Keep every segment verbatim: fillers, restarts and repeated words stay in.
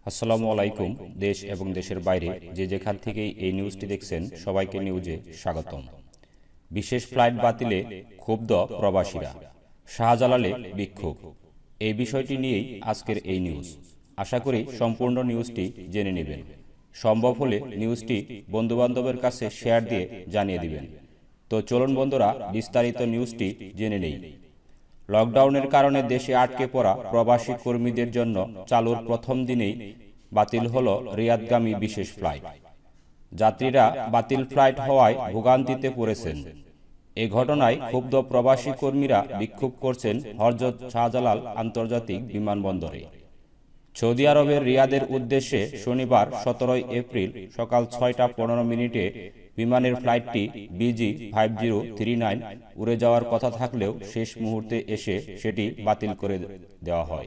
আসসালামু আলাইকুম। দেশ এবং দেশের বাইরে যে যেখান থেকেই এই নিউজটি দেখছেন সবাইকে নিউজে স্বাগতম। বিশেষ ফ্লাইট বাতিলে ক্ষুব্ধ প্রবাসীরা, শাহজালালে বিক্ষোভ। এই বিষয়টি নিয়েই আজকের এই নিউজ। আশা করি সম্পূর্ণ নিউজটি জেনে নেবেন। সম্ভব হলে নিউজটি বন্ধুবান্ধবের কাছে শেয়ার দিয়ে জানিয়ে দিবেন। তো চলুন বন্ধুরা, বিস্তারিত নিউজটি জেনে নেই। লকডাউনের কারণে দেশে আটকে পড়া প্রবাসী কর্মীদের জন্য চালুর প্রথম দিনেই বাতিল হলো রিয়াদগামী বিশেষ ফ্লাইট। যাত্রীরা বাতিল ফ্লাইট হওয়ায় ভোগান্তিতে পড়েছেন। এ ঘটনায় ক্ষুব্ধ প্রবাসী কর্মীরা বিক্ষোভ করছেন হযরত শাহজালাল আন্তর্জাতিক বিমানবন্দরে। সৌদি আরবের রিয়াদের উদ্দেশ্যে শনিবার সতেরোই এপ্রিল সকাল ছয়টা পনেরো মিনিটে বিমানের ফ্লাইটটি BG five zero three nine উড়ে যাওয়ার কথা থাকলেও শেষ মুহূর্তে এসে সেটি বাতিল করে দেওয়া হয়।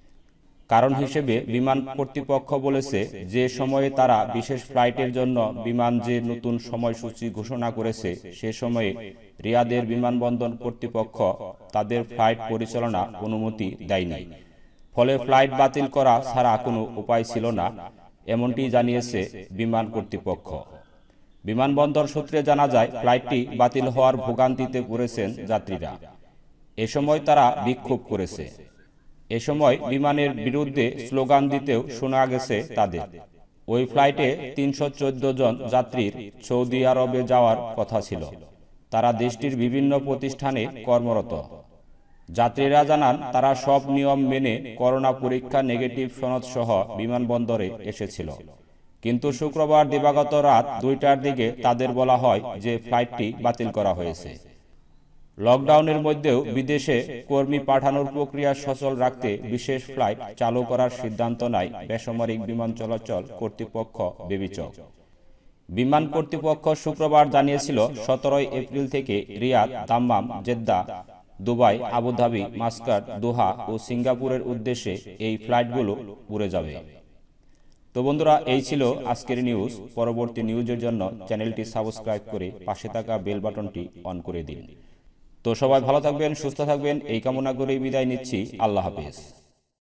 কারণ হিসেবে বিমান কর্তৃপক্ষ বলেছে, যে সময়ে তারা বিশেষ ফ্লাইটের জন্য বিমান যে নতুন সময়সূচি ঘোষণা করেছে সে সময়ে রিয়াদের বিমানবন্দর কর্তৃপক্ষ তাদের ফ্লাইট পরিচালনা অনুমতি দেয়নি। ফলে ফ্লাইট বাতিল করা ছাড়া কোনো উপায় ছিল না, এমনটি জানিয়েছে বিমান কর্তৃপক্ষ। বিমানবন্দর সূত্রে জানা যায়, ফ্লাইটটি বাতিল হওয়ার ভোগান্তিতে পড়েছেন যাত্রীরা। এ সময় তারা বিক্ষোভ করেছে। এ সময় বিমানের বিরুদ্ধে স্লোগান দিতেও শোনা গেছে তাদের। ওই ফ্লাইটে তিনশো চোদ্দ জন যাত্রীর সৌদি আরবে যাওয়ার কথা ছিল। তারা দেশটির বিভিন্ন প্রতিষ্ঠানে কর্মরত। যাত্রীরা জানান, তারা সব নিয়ম মেনে করোনা পরীক্ষা নেগেটিভ সনদ সহ বিমানবন্দরে এসেছিল। কিন্তু শুক্রবার দিবাগত রাত দুইটার দিকে তাদের বলা হয় যে ফ্লাইটটি বাতিল করা হয়েছে। লকডাউনের মধ্যেও বিদেশে কর্মী পাঠানোর প্রক্রিয়া সচল রাখতে বিশেষ ফ্লাইট চালু করার সিদ্ধান্ত নেয় বেসামরিক বিমান চলাচল কর্তৃপক্ষ বেবিচক। বিমান কর্তৃপক্ষ শুক্রবার জানিয়েছিল, সতেরোই এপ্রিল থেকে Riyadh, Dammam, Jeddah, Dubai, Abu Dhabi, Muscat, Doha ও সিঙ্গাপুরের উদ্দেশ্যে এই ফ্লাইটগুলো উড়ে যাবে। তো বন্ধুরা, এই ছিল আজকের নিউজ। পরবর্তী নিউজের জন্য চ্যানেলটি সাবস্ক্রাইব করে পাশে থাকা বেল বাটনটি অন করে দিন। তো সবাই ভালো থাকবেন, সুস্থ থাকবেন, এই কামনা করেই বিদায় নিচ্ছি। আল্লাহ হাফেজ।